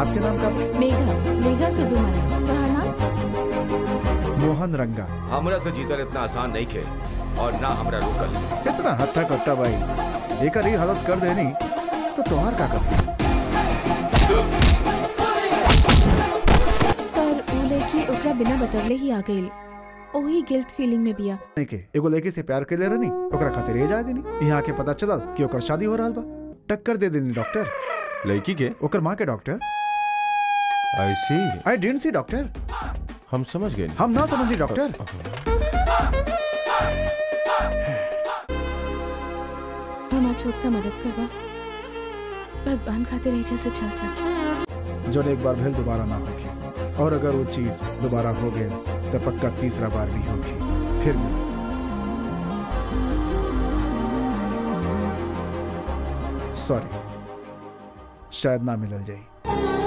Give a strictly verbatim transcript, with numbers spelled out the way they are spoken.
आपके नाम का? मेघा, मेघा सुब्रमण्यम। तुम्हारा नाम? मोहन रंगा। हमरा से जीतल इतना आसान नहीं खे और ना हमरा रोकल। कितना हट्टा कट्टा भाई, एक ही हालत कर देनी तो तुम्हार का कर। पर वो लड़की ओकरा बिना बतवले ही आ गई। ओही गिल्ट फीलिंग में बिया। नहीं के एगो लड़की से प्यार कर ले रहनी, ओकरा खातिर ये जागे नहीं। यहाँ के पता चला कि ओकर शादी हो रहा बा। टक्कर दे देनी डॉक्टर। लड़की के? ओकर माँ के doctor. I see. I didn't see doctor. हम समझ गए। हम ना समझी डॉक्टर। हमार छोट सा मदद करवा। भगवान खातिर ऐसा से चल चल। जो एक बार भेल दोबारा ना होगी, और अगर वो चीज दोबारा हो गई तो पक्का तीसरा बार भी होगी। फिर मिला। सॉरी, शायद ना मिलल जाए।